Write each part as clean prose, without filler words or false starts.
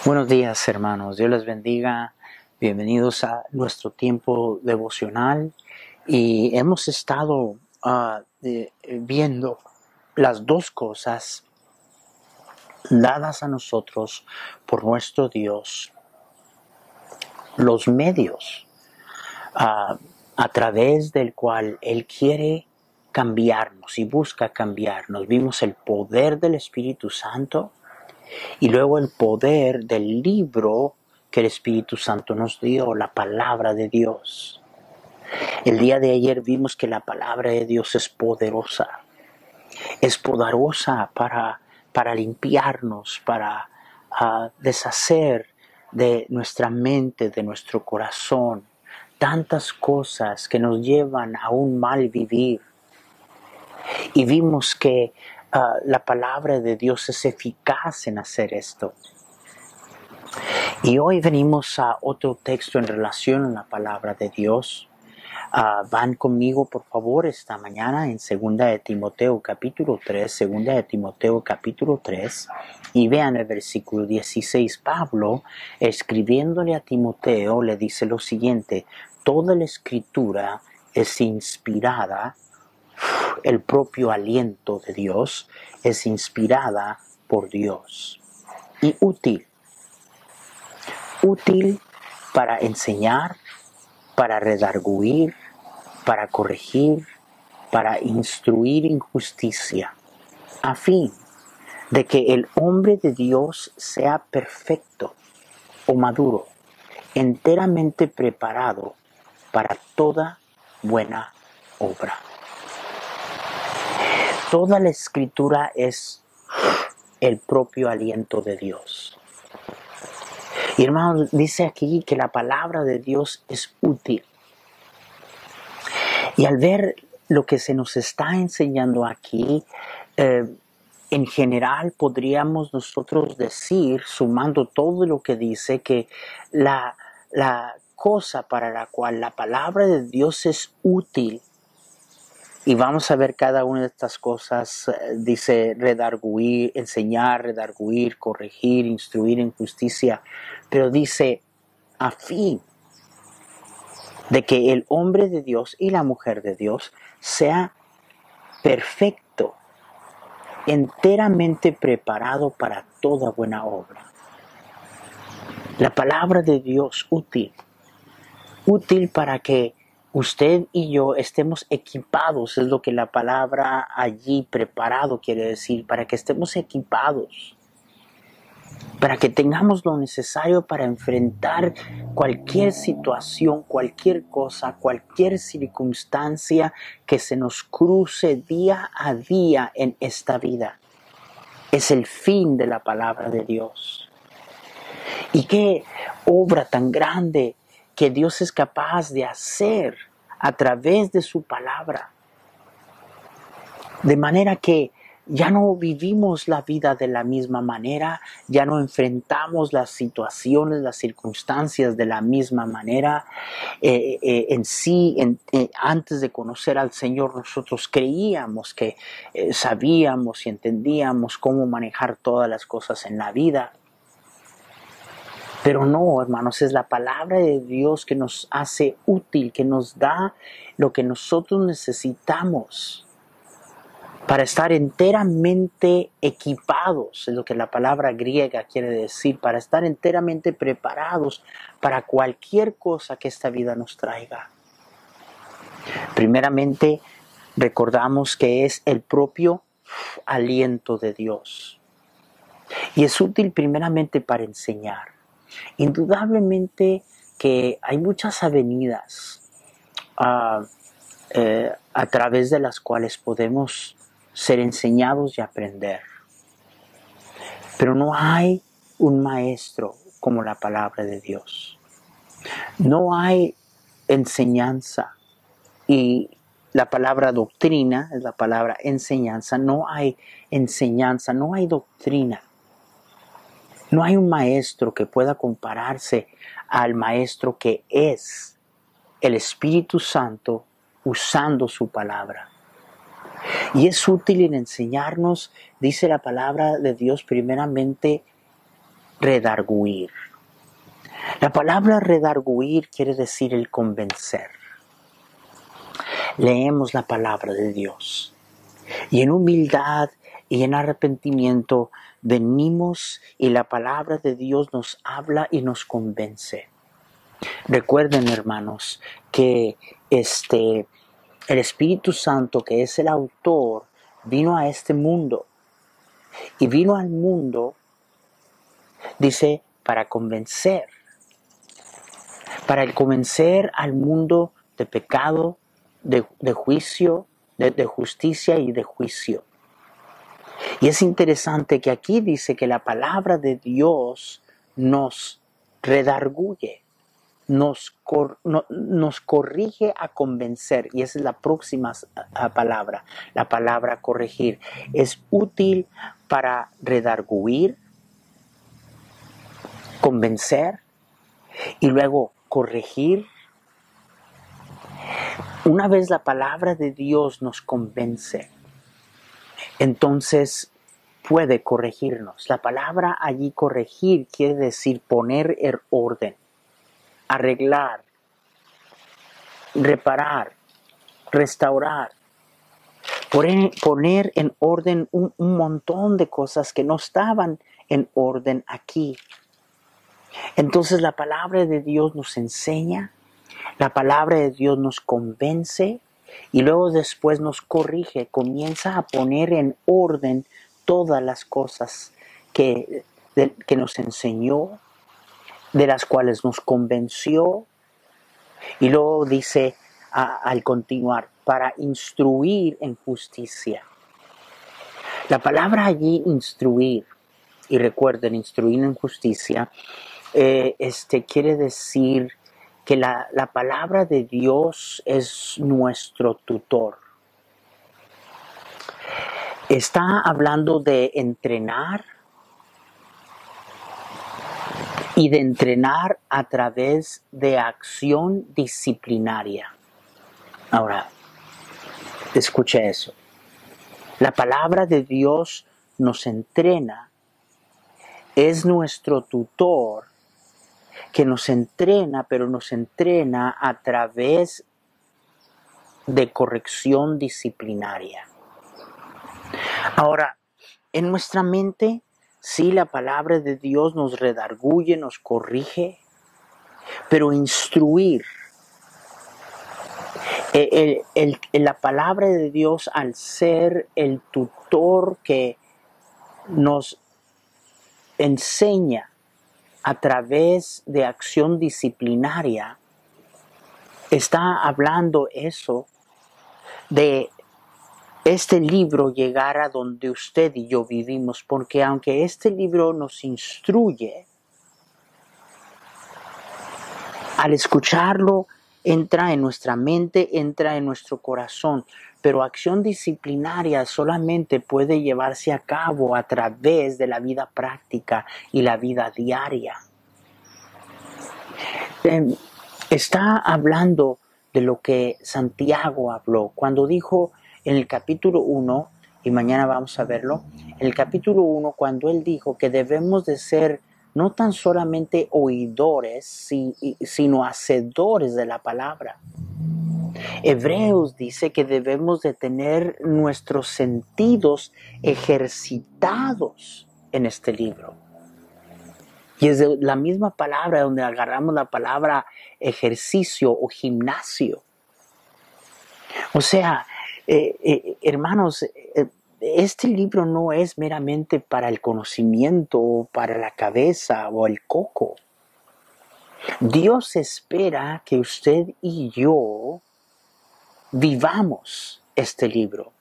Buenos días, hermanos. Dios les bendiga. Bienvenidos a nuestro tiempo devocional. Y hemos estado viendo las dos cosas dadas a nosotros por nuestro Dios. Los medios a través del cual Él quiere cambiarnos y busca cambiarnos. Vimos el poder del Espíritu Santo. Y luego el poder del libro que el Espíritu Santo nos dio, la palabra de Dios. El día de ayer vimos que la palabra de Dios es poderosa. Es poderosa para limpiarnos, para deshacer de nuestra mente, de nuestro corazón, tantas cosas que nos llevan a un mal vivir. Y vimos que la palabra de Dios es eficaz en hacer esto. Y hoy venimos a otro texto en relación a la palabra de Dios. Van conmigo, por favor, esta mañana en 2 de Timoteo capítulo 3, 2 de Timoteo capítulo 3, y vean el versículo 16. Pablo, escribiéndole a Timoteo, le dice lo siguiente: toda la escritura es inspirada. El propio aliento de Dios es inspirada por Dios y útil para enseñar, para redarguir, para corregir, para instruir en justicia, a fin de que el hombre de Dios sea perfecto o maduro, enteramente preparado para toda buena obra. Toda la escritura es el propio aliento de Dios. Y hermanos, dice aquí que la palabra de Dios es útil. Y al ver lo que se nos está enseñando aquí, en general podríamos nosotros decir, sumando todo lo que dice, que la cosa para la cual la palabra de Dios es útil, y vamos a ver cada una de estas cosas, dice redarguir, enseñar, redarguir, corregir, instruir en justicia, pero dice a fin de que el hombre de Dios y la mujer de Dios sea perfecto, enteramente preparado para toda buena obra. La palabra de Dios útil para que usted y yo estemos equipados, es lo que la palabra allí preparado quiere decir, para que estemos equipados, para que tengamos lo necesario para enfrentar cualquier situación, cualquier cosa, cualquier circunstancia que se nos cruce día a día en esta vida. Es el fin de la palabra de Dios. Y qué obra tan grande que Dios es capaz de hacer a través de su palabra. De manera que ya no vivimos la vida de la misma manera, ya no enfrentamos las situaciones, las circunstancias de la misma manera. Antes de conocer al Señor, nosotros creíamos que sabíamos y entendíamos cómo manejar todas las cosas en la vida. Pero no, hermanos, es la palabra de Dios que nos hace útil, que nos da lo que nosotros necesitamos para estar enteramente equipados, es lo que la palabra griega quiere decir, para estar enteramente preparados para cualquier cosa que esta vida nos traiga. Primeramente, recordamos que es el propio aliento de Dios. Y es útil primeramente para enseñar. Indudablemente que hay muchas avenidas a través de las cuales podemos ser enseñados y aprender. Pero no hay un maestro como la palabra de Dios. No hay enseñanza, y la palabra doctrina es la palabra enseñanza. No hay enseñanza, no hay doctrina. No hay un maestro que pueda compararse al maestro que es el Espíritu Santo usando su palabra. Y es útil en enseñarnos, dice la palabra de Dios, primeramente redarguir. La palabra redarguir quiere decir el convencer. Leemos la palabra de Dios y en humildad y en arrepentimiento venimos y la palabra de Dios nos habla y nos convence. Recuerden, hermanos, que el Espíritu Santo, que es el autor, vino a este mundo y vino al mundo, dice, para convencer al mundo de pecado, de juicio, de justicia y de juicio. Y es interesante que aquí dice que la palabra de Dios nos redarguye, nos corrige a convencer. Y esa es la próxima palabra, la palabra corregir. Es útil para redarguir, convencer y luego corregir. Una vez la palabra de Dios nos convence, entonces puede corregirnos. La palabra allí corregir quiere decir poner en orden, arreglar, reparar, restaurar, poner en orden un montón de cosas que no estaban en orden aquí. Entonces la palabra de Dios nos enseña, la palabra de Dios nos convence y luego después nos corrige, comienza a poner en orden todas las cosas que nos enseñó, de las cuales nos convenció, y luego dice al continuar, para instruir en justicia. La palabra allí instruir, y recuerden, instruir en justicia, quiere decir que la palabra de Dios es nuestro tutor. Está hablando de entrenar y de entrenar a través de acción disciplinaria. Ahora, escuche eso. La palabra de Dios nos entrena, es nuestro tutor que nos entrena, pero nos entrena a través de corrección disciplinaria. Ahora, en nuestra mente, sí, la palabra de Dios nos redarguye, nos corrige, pero instruir, la palabra de Dios, al ser el tutor que nos enseña a través de acción disciplinaria, está hablando eso de este libro llegar a donde usted y yo vivimos, porque aunque este libro nos instruye, al escucharlo entra en nuestra mente, entra en nuestro corazón, pero acción disciplinaria solamente puede llevarse a cabo a través de la vida práctica y la vida diaria. Está hablando de lo que Santiago habló cuando dijo en el capítulo 1, y mañana vamos a verlo, en el capítulo 1 cuando él dijo que debemos de ser no tan solamente oidores, sino hacedores de la palabra. Hebreos dice que debemos de tener nuestros sentidos ejercitados en este libro. Y es de la misma palabra donde agarramos la palabra ejercicio o gimnasio. O sea, hermanos, este libro no es meramente para el conocimiento, para la cabeza o el coco. Dios espera que usted y yo vivamos este libro.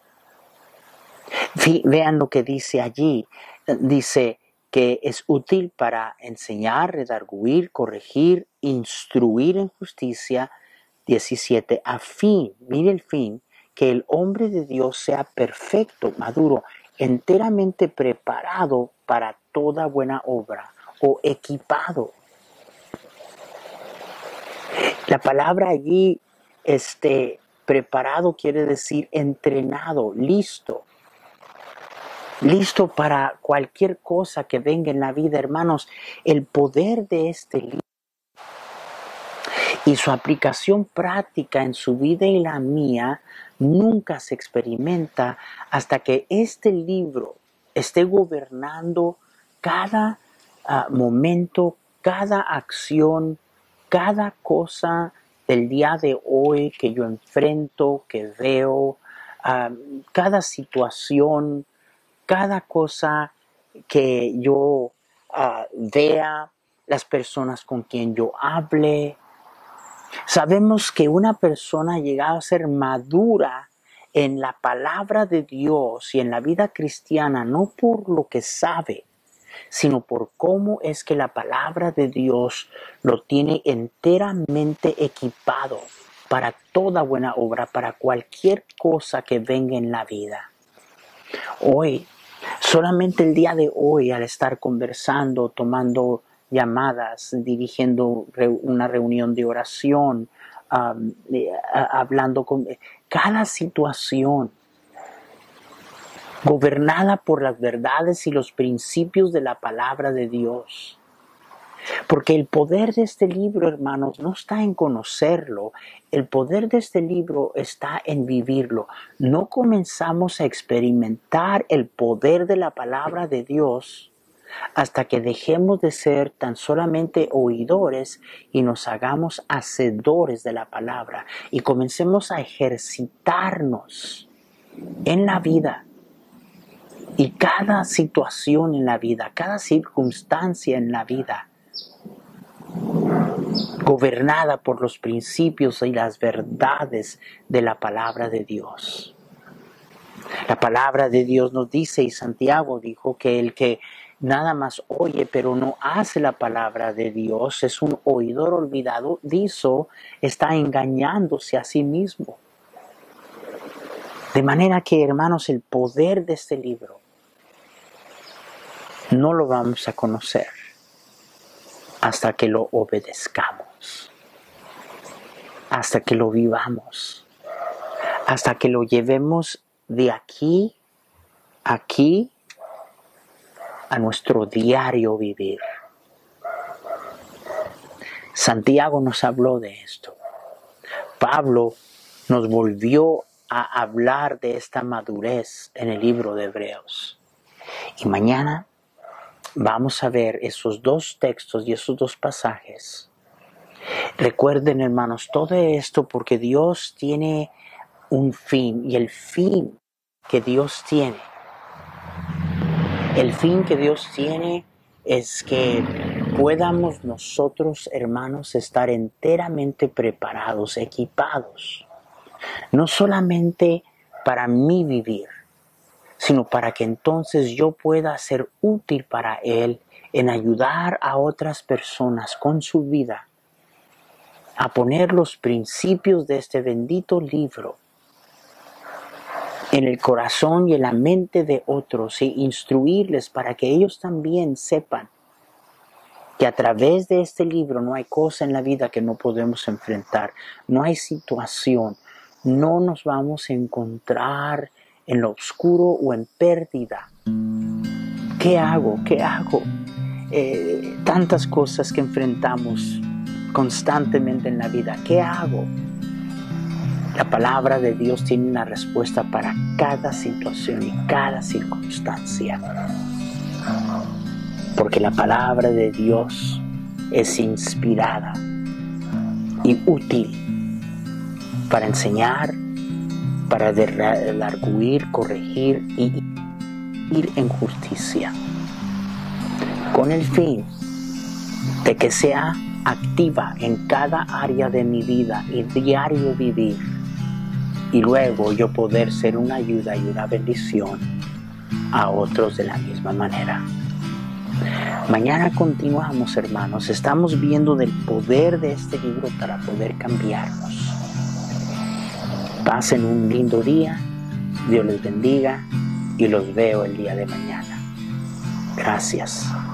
Vean lo que dice allí. Dice que es útil para enseñar, redarguir, corregir, instruir en justicia. 17. A fin, mire el fin, que el hombre de Dios sea perfecto, maduro, enteramente preparado para toda buena obra o equipado. La palabra allí, preparado quiere decir entrenado, listo. listo para cualquier cosa que venga en la vida, hermanos. El poder de este libro y su aplicación práctica en su vida y la mía nunca se experimenta hasta que este libro esté gobernando cada momento, cada acción, cada cosa del día de hoy que yo enfrento, que veo, cada situación, cada cosa que yo vea, las personas con quien yo hable. Sabemos que una persona llegada a ser madura en la palabra de Dios y en la vida cristiana, no por lo que sabe, sino por cómo es que la palabra de Dios lo tiene enteramente equipado para toda buena obra, para cualquier cosa que venga en la vida. Hoy, solamente el día de hoy, al estar conversando, tomando llamadas, dirigiendo una reunión de oración, hablando con cada situación, gobernada por las verdades y los principios de la palabra de Dios. Porque el poder de este libro, hermanos, no está en conocerlo. El poder de este libro está en vivirlo. No comenzamos a experimentar el poder de la palabra de Dios hasta que dejemos de ser tan solamente oidores y nos hagamos hacedores de la palabra y comencemos a ejercitarnos en la vida. Y cada situación en la vida, cada circunstancia en la vida, gobernada por los principios y las verdades de la palabra de Dios. La palabra de Dios nos dice, y Santiago dijo, que el que nada más oye pero no hace la palabra de Dios es un oidor olvidadizo, está engañándose a sí mismo. De manera que, hermanos, el poder de este libro no lo vamos a conocer hasta que lo obedezcamos, hasta que lo vivamos, hasta que lo llevemos de aquí a nuestro diario vivir. Santiago nos habló de esto. Pablo nos volvió a hablar de esta madurez en el libro de Hebreos. Y mañana vamos a ver esos dos textos y esos dos pasajes. Recuerden, hermanos, todo esto porque Dios tiene un fin, y el fin que Dios tiene es que podamos nosotros, hermanos, estar enteramente preparados, equipados, no solamente para mí vivir, sino para que entonces yo pueda ser útil para Él en ayudar a otras personas con su vida a poner los principios de este bendito libro en el corazón y en la mente de otros e instruirles para que ellos también sepan que a través de este libro no hay cosa en la vida que no podemos enfrentar, no hay situación, no nos vamos a encontrar en lo oscuro o en pérdida. ¿Qué hago? Tantas cosas que enfrentamos constantemente en la vida. ¿Qué hago? La palabra de Dios tiene una respuesta para cada situación y cada circunstancia. Porque la palabra de Dios es inspirada y útil para enseñar, para redarguir, corregir y ir en justicia, con el fin de que sea activa en cada área de mi vida y diario vivir, y luego yo poder ser una ayuda y una bendición a otros de la misma manera. Mañana continuamos, hermanos. Estamos viendo del poder de este libro para poder cambiarnos. Pasen un lindo día. Dios les bendiga y los veo el día de mañana. Gracias.